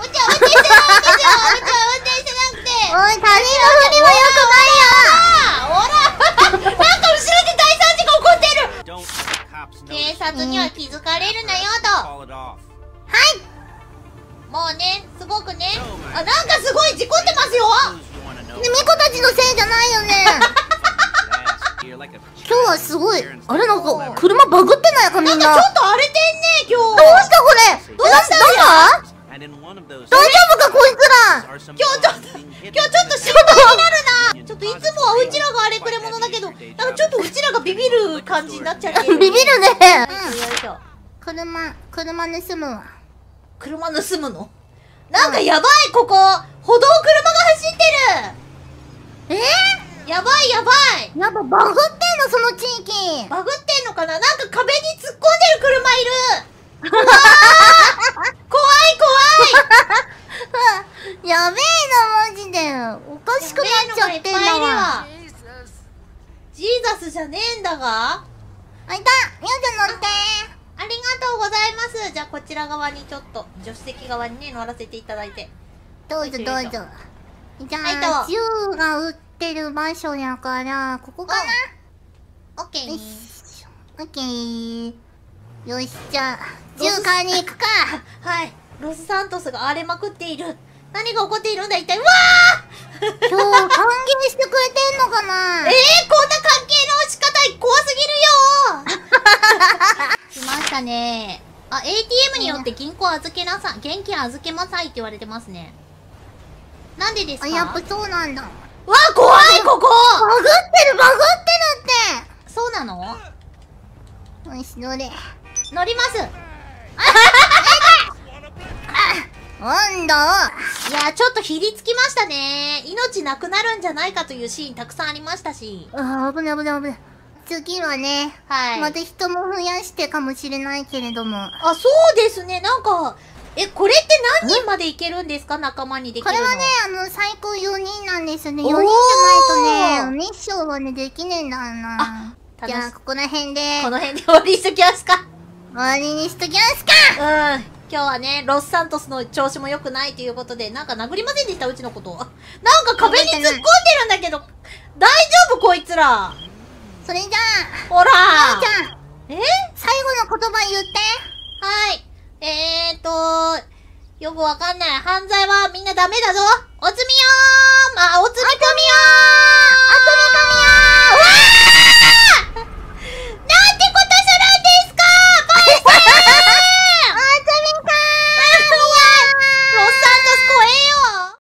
運転してないんですよ。運転してなくて。 おい、他人のふりはよくないよ。 ほらなんか後ろで大惨事が起こってる。警察には気づかれるなよと。 はい。 もうね、すごくね。あ、なんかすごい事故ってますよ。 ね、ミコたちのせいじゃないよね。今日はすごい。あれなんか車バグってないかみんな。 なんかちょっと荒れてんね今日。 どうしたこれ。 どうしたなんだ。大丈夫かこいつら。 今日ちょっと心配になるな。ちょっといつもはうちらが荒れくれ者だけど、なんかちょっとうちらがビビる感じになっちゃってる。 ビビるね。 よいしょ。 車盗むわ。 車盗むの？なんかやばい、ここ歩道車が走ってる。やばいやばい。 やっぱバグってんのその地域。 バグってんのかな。なんか壁に突っ込んでる車いる。怖いやべえなマジで。おかしくなっちゃってんだわ。 ジーザスじゃねえんだが。 あ、いた。みおちゃん乗って。 ありがとうございます。じゃあこちら側にちょっと助手席側にね乗らせていただいて。 どうぞどうぞ。じゃあ、 銃が撃ってる場所やからここかな。 オッケー。 オッケー。よし、じゃあ銃買いに行くか。 はい。ロスサントスが荒れまくっている。何が起こっているんだ一体。わー今日歓迎してくれてんのかな。 こんな関係の仕方怖すぎるよ来ましたね。あ、ATM によって現金預けなさいって言われてますね。なんでですか？ あ、やっぱそうなんだ。 わあ、怖いここ。 バグってるって。 そうなの？ よし、乗れ。 乗ります。 なんだ。 いや、ちょっとひりつきましたね。命なくなるんじゃないかというシーンたくさんありましたし。 あ、危ない。次はね、 はい。 また人も増やしてかもしれないけれども。 あ、そうですね。なんか、これって何人までいけるんですか？仲間にできるの。 これはね、最高4人なんですね。4人じゃないとね、ミッションはね、できねえんだな。じゃあ、ここら辺で。 この辺で終わりにしときますか。 終わりにしときますか。 今日はね、ロスサントスの調子も良くないということで、なんか殴りませんでした、うちのこと。なんか壁に突っ込んでるんだけど、大丈夫こいつら。 それじゃあ、 ほらみおちゃん。最後の言葉言って。 はい。よくわかんない。犯罪はみんなダメだぞ。おつみよー。おつみぽみよー。